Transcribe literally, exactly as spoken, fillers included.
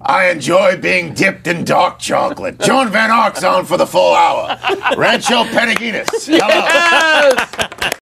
I enjoy being dipped in dark chocolate. Joan Van Ark's on for the full hour. Rancho Panaginas. Hello. Yes!